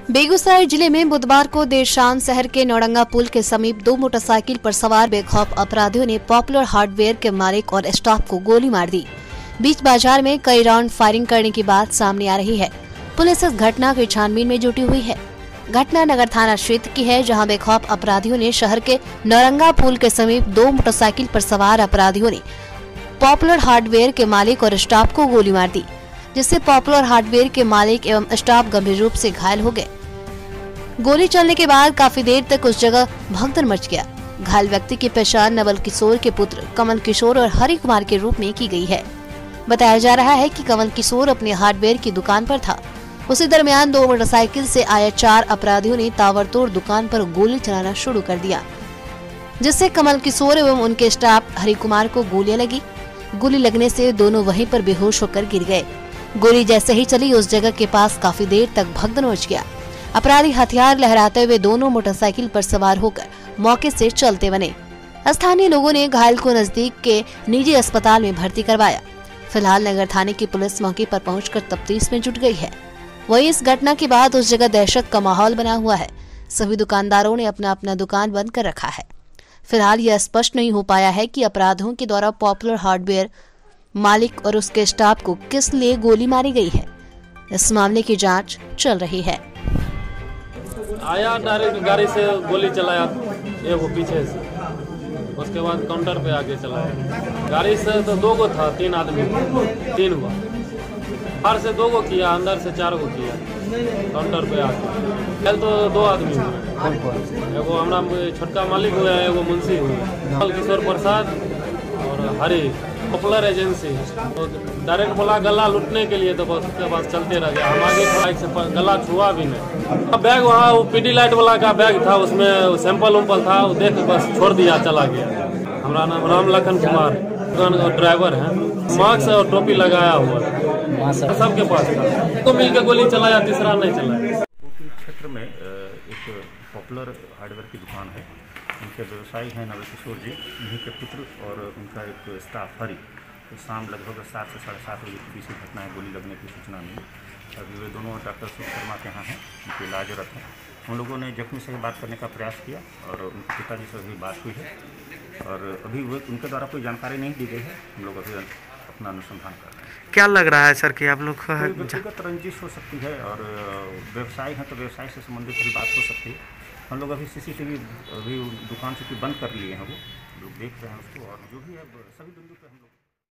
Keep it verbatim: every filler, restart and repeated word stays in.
बेगूसराय जिले में बुधवार को देर शाम शहर के नौरंगा पुल के समीप दो मोटरसाइकिल पर सवार बेखौफ अपराधियों ने पॉपुलर हार्डवेयर के मालिक और स्टाफ को गोली मार दी। बीच बाजार में कई राउंड फायरिंग करने की बात सामने आ रही है। पुलिस इस घटना की छानबीन में जुटी हुई है। घटना नगर थाना क्षेत्र की है, जहां बेखौफ अपराधियों ने शहर के नौरंगा पुल के समीप दो मोटरसाइकिल पर सवार अपराधियों ने पॉपुलर हार्डवेयर के मालिक और स्टाफ को गोली मार दी, जिससे पॉपुलर हार्डवेयर के मालिक एवं स्टाफ गंभीर रूप से घायल हो गए। गोली चलने के बाद काफी देर तक उस जगह भगदड़ मच गया। घायल व्यक्ति की पहचान नवल किशोर के पुत्र कमल किशोर और हरि कुमार के रूप में की गई है। बताया जा रहा है कि कमल किशोर अपने हार्डवेयर की दुकान पर था। उसी दरमियान दो मोटरसाइकिल से आए चार अपराधियों ने ताबड़तोड़ दुकान पर गोली चलाना शुरू कर दिया, जिससे कमल किशोर एवं उनके स्टाफ हरि कुमार को गोलियां लगी। गोली लगने से दोनों वहीं पर बेहोश होकर गिर गए। गोली जैसे ही चली, उस जगह के पास काफी देर तक भगदड़ मच गया। अपराधी हथियार लहराते हुए दोनों मोटरसाइकिल पर सवार होकर मौके से चलते बने। स्थानीय लोगों ने घायल को नजदीक के निजी अस्पताल में भर्ती करवाया। फिलहाल नगर थाने की पुलिस मौके पर पहुंचकर तफ्तीश में जुट गई है। वहीं इस घटना के बाद उस जगह दहशत का माहौल बना हुआ है। सभी दुकानदारों ने अपना अपना दुकान बंद कर रखा है। फिलहाल यह स्पष्ट नहीं हो पाया है कि अपराधियों के द्वारा पॉपुलर हार्डवेयर मालिक और उसके स्टाफ को किस लिए गोली मारी गई है। इस मामले की जांच चल रही है। आया डायरेक्ट गाड़ी से गोली चलाया एक वो पीछे से, उसके बाद काउंटर पे आके चलाया। गाड़ी से तो दो गो था, तीन आदमी तीन हुआ। बाहर से दो गो किया, अंदर से चार गो किया काउंटर पे आके। कल तो दो आदमी हुए, एगो हमारा छोटका मालिक हुआ है, एगो मुंशी हुआ, कमल किशोर प्रसाद और हरि पॉपुलर एजेंसी। तो डायरेक्ट बोला गला लूटने के लिए, तो बस उसके बाद चलते रह गया। हम आगे थोड़ा से गला छुआ भी नहीं। बैग वहाँ वो पीडी लाइट वाला का बैग था, उसमें सैंपल उम्पल था, वो देख बस छोड़ दिया, चला गया। हमारा नाम राम लखन कुमार, ड्राइवर है, मास्क और टोपी लगाया हुआ, सबके पास था। तो मिल के गोली चलाया, तीसरा नहीं चलाया। क्षेत्र में एक पॉपुलर हार्डवेयर की दुकान है। उनके व्यवसायी हैं नवल किशोर जी, उन्हीं के पुत्र और उनका एक स्टाफ हरि। तो शाम लगभग सात से साढ़े सात बजे के बीच घटना है, गोली लगने की सूचना मिली। अभी वे दोनों डॉक्टर सुख शर्मा के यहाँ हैं, उनके इलाजरत हैं। उन लोगों ने जख्मी से बात करने का प्रयास किया और उनके पिताजी से भी बात हुई है और अभी वो उनके द्वारा कोई जानकारी नहीं दी गई है। हम लोग अभी अपना अनुसंधान कर रहे हैं। क्या लग रहा है सर कि आप लोग व्यक्तिगत रंजिश हो सकती है और व्यवसाय है तो व्यवसाय से संबंधित भी बात हो सकती है। हम लोग अभी सीसीटीवी अभी दुकान से बंद कर लिए हैं, वो लोग देख रहे हैं उसको और जो भी है सभी बिंदु पे हम लोग